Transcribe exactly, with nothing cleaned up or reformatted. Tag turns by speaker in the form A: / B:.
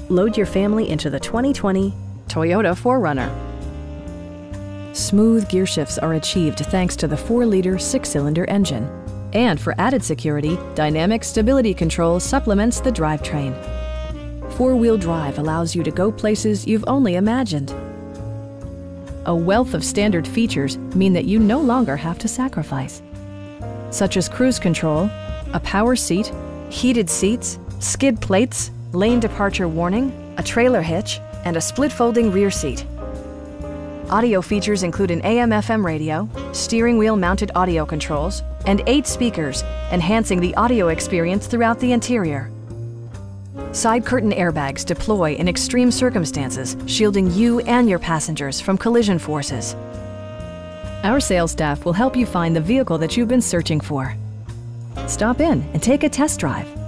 A: Load your family into the twenty twenty Toyota four runner. Smooth gear shifts are achieved thanks to the four liter six-cylinder engine. And for added security, dynamic stability control supplements the drivetrain. Four-wheel drive allows you to go places you've only imagined. A wealth of standard features mean that you no longer have to sacrifice, such as cruise control, a power seat, heated seats, skid plates, lane departure warning, a trailer hitch, and a split-folding rear seat. Audio features include an A M F M radio, steering wheel mounted audio controls, and eight speakers, enhancing the audio experience throughout the interior. Side curtain airbags deploy in extreme circumstances, shielding you and your passengers from collision forces. Our sales staff will help you find the vehicle that you've been searching for. Stop in and take a test drive.